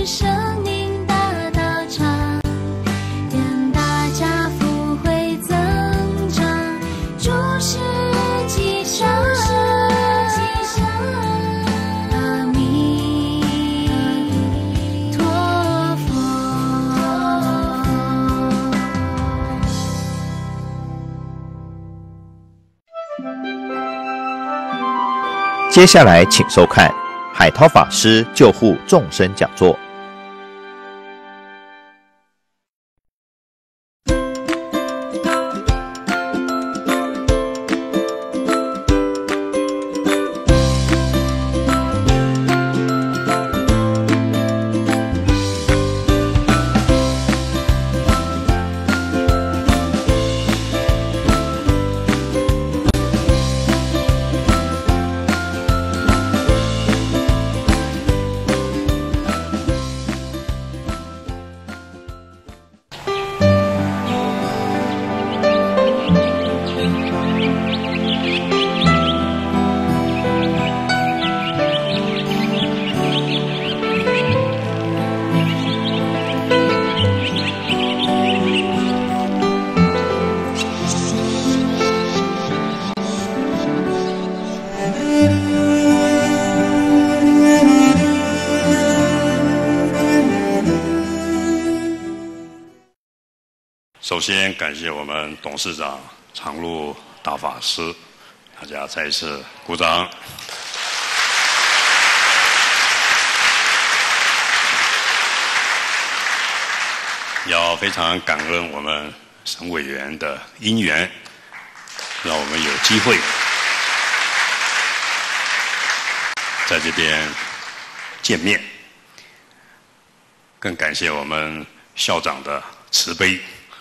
生命大道场，愿大家福慧增长，诸事吉祥，阿弥陀佛。 接下来请收看海涛法师救护众生讲座。 首先感谢我们董事长常陆大法师，大家再一次鼓掌。要非常感恩我们省委员的因缘，让我们有机会在这边见面。更感谢我们校长的慈悲。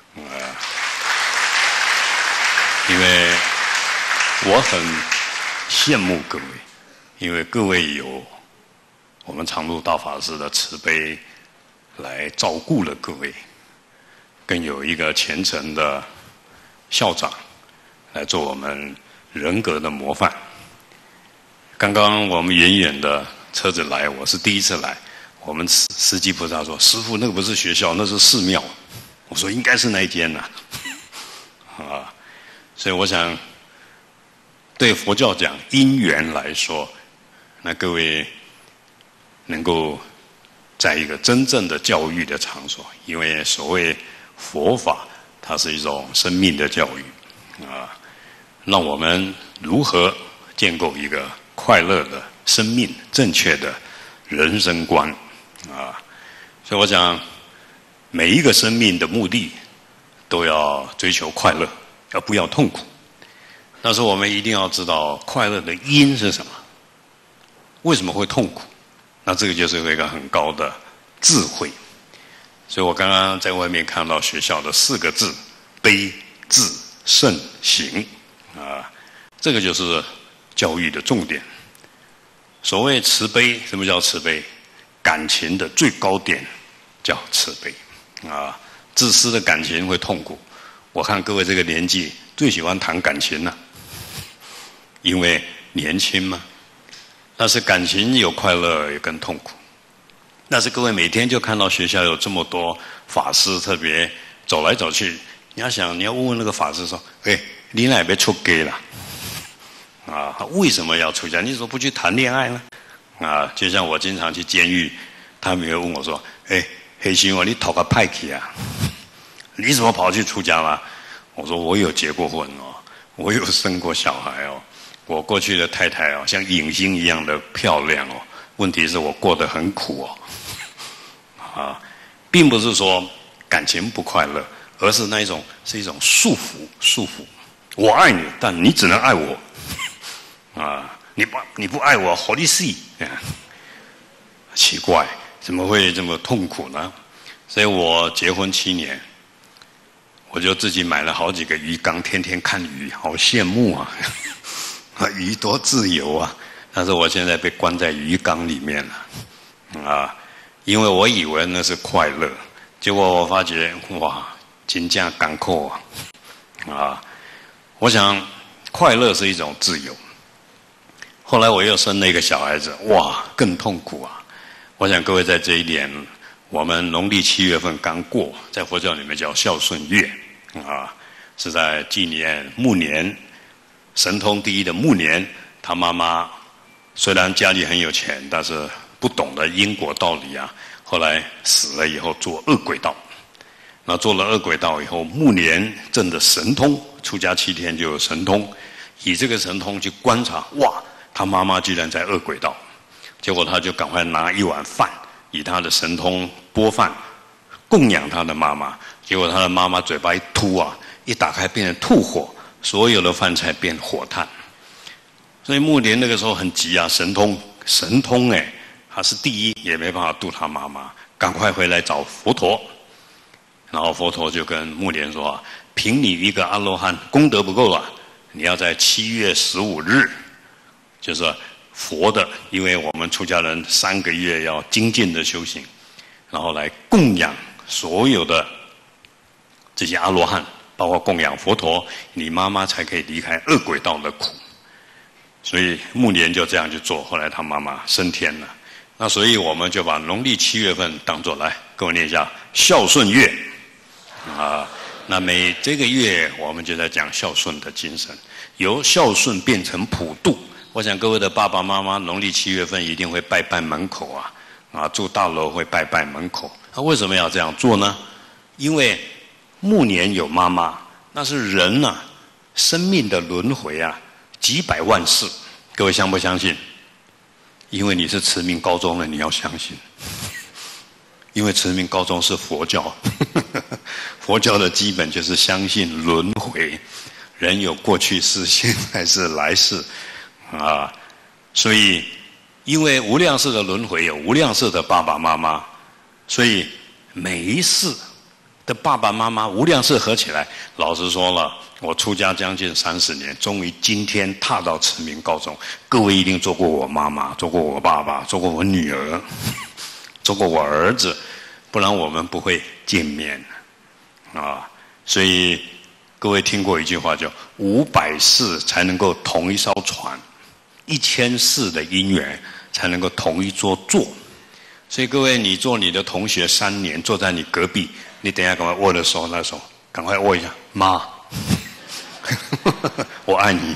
因为我很羡慕各位，因为各位有我们常陆大法师的慈悲来照顾了各位，更有一个虔诚的校长来做我们人格的模范。刚刚我们远远的车子来，我是第一次来，我们司机菩萨说：“师父，那个不是学校，那是寺庙。”我说应该是那一间呐，啊，所以我想，对佛教讲因缘来说，那各位能够在一个真正的教育的场所，因为所谓佛法，它是一种生命的教育，啊，让我们如何建构一个快乐的生命、正确的人生观，啊，所以我想。每一个生命的目的都要追求快乐，而不要痛苦。但是我们一定要知道快乐的因是什么，为什么会痛苦？那这个就是有一个很高的智慧。所以我刚刚在外面看到学校的4个字：悲、智、慎、行。啊，这个就是教育的重点。所谓慈悲，什么叫慈悲？感情的最高点叫慈悲。啊，自私的感情会痛苦。我看各位这个年纪最喜欢谈感情了，因为年轻嘛。但是感情有快乐也跟痛苦。但是各位每天就看到学校有这么多法师特别走来走去，你要想，你要问问那个法师说：“哎，你哪边出家了？啊，为什么要出家？你怎么不去谈恋爱呢？”啊，就像我经常去监狱，他们会问我说：“哎。”黑心哦，你讨个派去啊？你怎么跑去出家了？我说我有结过婚哦，我有生过小孩哦，我过去的太太哦，像影星一样的漂亮哦。问题是我过得很苦哦，啊，并不是说感情不快乐，而是那一种是一种束缚。我爱你，但你只能爱我，啊，你不爱我，何你死？奇怪。怎么会这么痛苦呢？所以我结婚7年，我就自己买了好几个鱼缸，天天看鱼，好羡慕啊！鱼多自由啊！但是我现在被关在鱼缸里面了，啊，因为我以为那是快乐，结果我发觉哇，真正艰苦啊！啊，我想快乐是一种自由。后来我又生了一个小孩子，哇，更痛苦啊！ 我想各位在这一点，我们农历7月份刚过，在佛教里面叫孝顺月啊，是在纪念暮年，神通第一的暮年，他妈妈虽然家里很有钱，但是不懂得因果道理啊，后来死了以后做恶鬼道，那做了恶鬼道以后，暮年证的神通，出家7天就有神通，以这个神通去观察，哇，他妈妈居然在恶鬼道。结果他就赶快拿一碗饭，以他的神通拨饭，供养他的妈妈。结果他的妈妈嘴巴一吐啊，一打开变成吐火，所有的饭菜变火炭。所以暮年那个时候很急啊，神通哎，他是第一，也没办法度他妈妈，赶快回来找佛陀。然后佛陀就跟暮年说啊，凭你一个阿罗汉功德不够了，你要在7月15日，就是佛的，因为我们出家人3个月要精进的修行，然后来供养所有的这些阿罗汉，包括供养佛陀，你妈妈才可以离开恶鬼道的苦。所以暮年就这样去做，后来他妈妈升天了。那所以我们就把农历7月份当作来跟我念一下孝顺月啊。那每这个月我们就在讲孝顺的精神，由孝顺变成普度。我想各位的爸爸妈妈农历7月份一定会拜拜门口啊，住大楼会拜拜门口。那为什么要这样做呢？因为暮年有妈妈，那是人啊，生命的轮回啊，几百万世。各位相不相信？因为你是慈明高中的，你要相信。因为慈明高中是佛教，佛教的基本就是相信轮回，人有过去世、现在世、来世。啊，所以因为无量世的轮回有无量世的爸爸妈妈，所以每一世的爸爸妈妈无量世合起来，老实说了，我出家将近30年，终于今天踏到慈明高中。各位一定做过我妈妈，做过我爸爸，做过我女儿，做过我儿子，不然我们不会见面啊。所以各位听过一句话叫500世才能够同一艘船，1000世的因缘才能够同一桌坐。所以各位，你做你的同学3年，坐在你隔壁，你等一下赶快握了手，那手赶快握一下，妈，我爱你，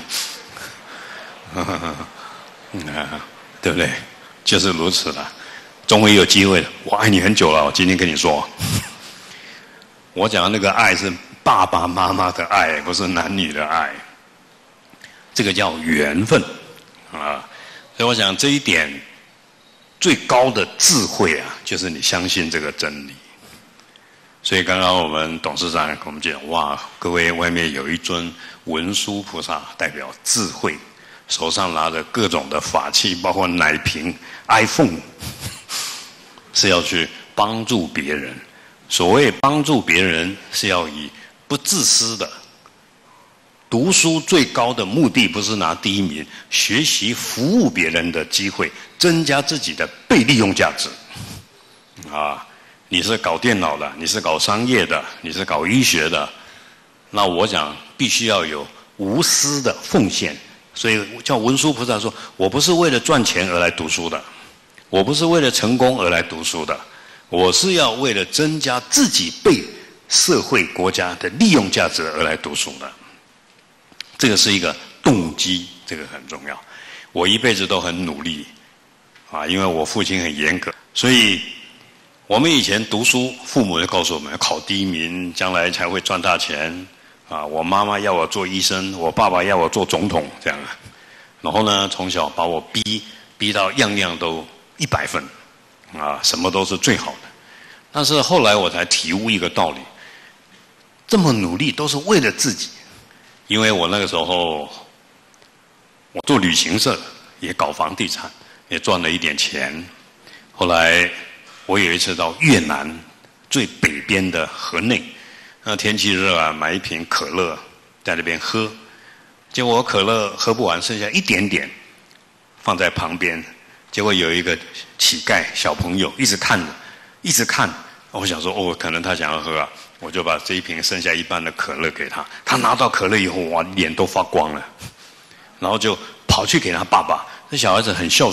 对不对？就是如此了，终于有机会了。我爱你很久了，我今天跟你说，我讲的那个爱是爸爸妈妈的爱，不是男女的爱，这个叫缘分。啊，所以我想这一点最高的智慧啊，就是你相信这个真理。所以刚刚我们董事长跟我们讲，哇，各位外面有一尊文殊菩萨，代表智慧，手上拿着各种的法器，包括奶瓶、iPhone， 是要去帮助别人。所谓帮助别人，是要以不自私的。读书最高的目的不是拿第1名，学习服务别人的机会，增加自己的被利用价值。啊，你是搞电脑的，你是搞商业的，你是搞医学的，那我想必须要有无私的奉献。所以叫文殊菩萨说，我不是为了赚钱而来读书的，我不是为了成功而来读书的，我是要为了增加自己被社会国家的利用价值而来读书的。这个是一个动机，这个很重要。我一辈子都很努力啊，因为我父亲很严格，所以我们以前读书，父母就告诉我们要考第1名，将来才会赚大钱啊。我妈妈要我做医生，我爸爸要我做总统，这样。然后呢，从小把我逼到样样都100分啊，什么都是最好的。但是后来我才体悟一个道理，这么努力都是为了自己。因为我那个时候，我做旅行社，也搞房地产，也赚了一点钱。后来我有一次到越南最北边的河内，那天气热啊，买一瓶可乐在那边喝，结果我可乐喝不完，剩下一点点放在旁边，结果有一个乞丐小朋友一直看着，一直看，我想说哦，可能他想要喝啊。我就把这一瓶剩下一半的可乐给他，他拿到可乐以后，哇，脸都发光了，然后就跑去给他爸爸。那小孩子很孝顺，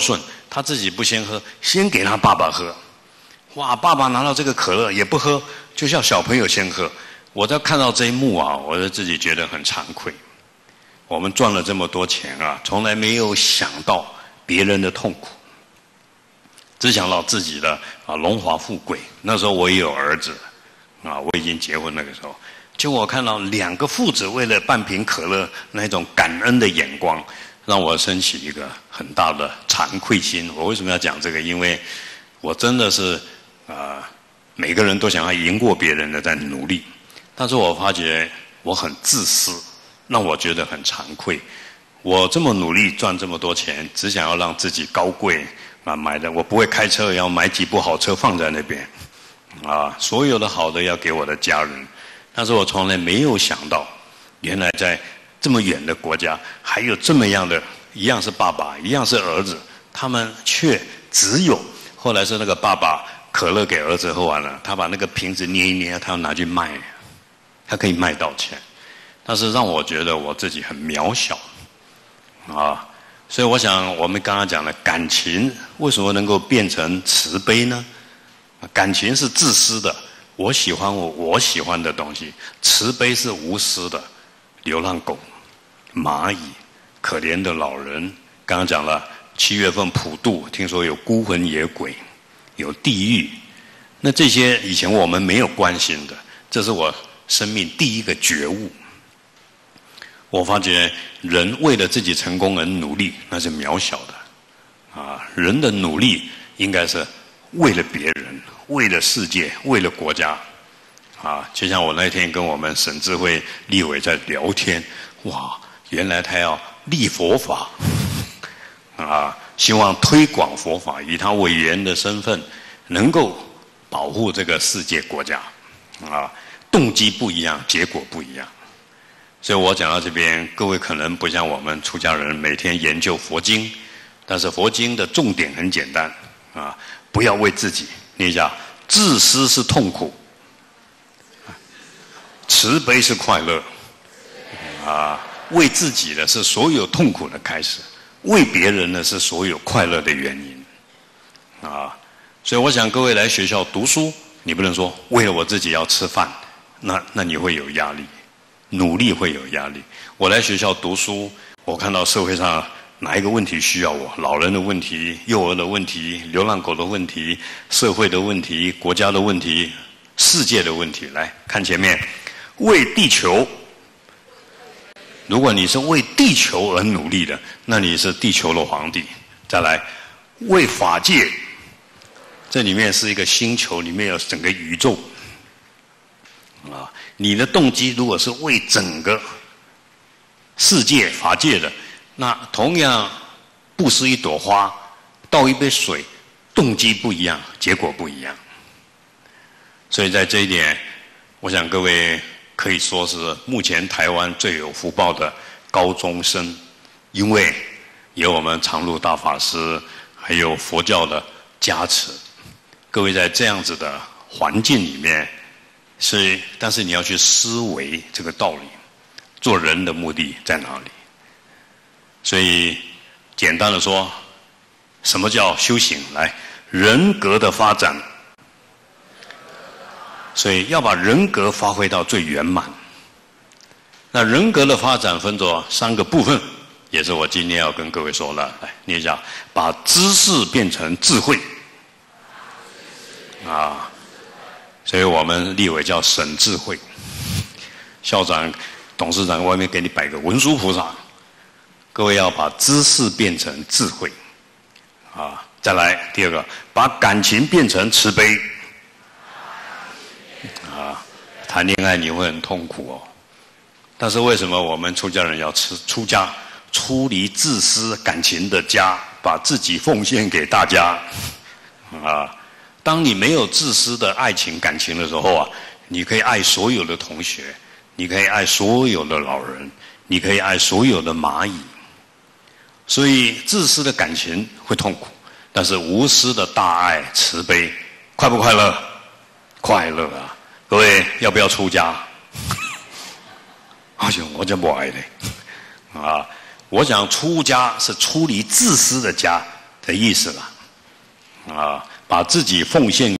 他自己不先喝，先给他爸爸喝。哇，爸爸拿到这个可乐也不喝，就叫小朋友先喝。我在看到这一幕啊，我就自己觉得很惭愧。我们赚了这么多钱啊，从来没有想到别人的痛苦，只想到自己的荣华富贵。那时候我也有儿子啊，我已经结婚那个时候，结果我看到2个父子为了半瓶可乐那种感恩的眼光，让我升起一个很大的惭愧心。我为什么要讲这个？因为我真的是每个人都想要赢过别人的在努力，但是我发觉我很自私，让我觉得很惭愧。我这么努力赚这么多钱，只想要让自己高贵买的我不会开车，要买几部好车放在那边所有的好的要给我的家人。但是我从来没有想到，原来在这么远的国家，还有这么样的，一样是爸爸，一样是儿子，他们却只有后来是那个爸爸可乐给儿子喝完了，他把那个瓶子捏一捏，他要拿去卖，他可以卖到钱。但是让我觉得我自己很渺小所以我想我们刚刚讲的感情为什么能够变成慈悲呢？感情是自私的，我喜欢我喜欢的东西；慈悲是无私的，流浪狗、蚂蚁、可怜的老人。刚刚讲了7月份普渡，听说有孤魂野鬼，有地狱，那这些以前我们没有关心的，这是我生命第一个觉悟。我发觉人为了自己成功而努力，那是渺小的人的努力应该是为了别人，为了世界，为了国家就像我那天跟我们省智慧立委在聊天，哇，原来他要立佛法希望推广佛法，以他委员的身份能够保护这个世界国家动机不一样，结果不一样。所以我讲到这边，各位可能不像我们出家人每天研究佛经，但是佛经的重点很简单不要为自己。念一下，自私是痛苦，慈悲是快乐为自己的是所有痛苦的开始，为别人的是所有快乐的原因所以我想各位来学校读书，你不能说为了我自己要吃饭，那你会有压力，努力会有压力。我来学校读书，我看到社会上哪一个问题需要我，老人的问题、幼儿的问题、流浪狗的问题、社会的问题、国家的问题、世界的问题。来看前面，为地球。如果你是为地球而努力的，那你是地球的皇帝。再来，为法界，这里面是一个星球，里面有整个宇宙你的动机如果是为整个世界法界的，那同样布施一朵花，倒一杯水，动机不一样，结果不一样。所以在这一点，我想各位可以说是目前台湾最有福报的高中生，因为有我们常陆大法师，还有佛教的加持。各位在这样子的环境里面，但是你要去思维这个道理，做人的目的在哪里？所以简单的说，什么叫修行？来，人格的发展。所以要把人格发挥到最圆满。那人格的发展分作3个部分，也是我今天要跟各位说的。来念一下，把知识变成智慧所以我们立委叫省智慧，校长、董事长外面给你摆个文殊菩萨。各位要把知识变成智慧再来第2个，把感情变成慈悲谈恋爱你会很痛苦但是为什么我们出家人要出家，出离自私感情的家，把自己奉献给大家当你没有自私的爱情感情的时候你可以爱所有的同学，你可以爱所有的老人，你可以爱所有的蚂蚁。所以自私的感情会痛苦，但是无私的大爱慈悲快不快乐？快乐各位要不要出家？我就不爱嘞我想出家是出离自私的家， 的意思了，啊，把自己奉献。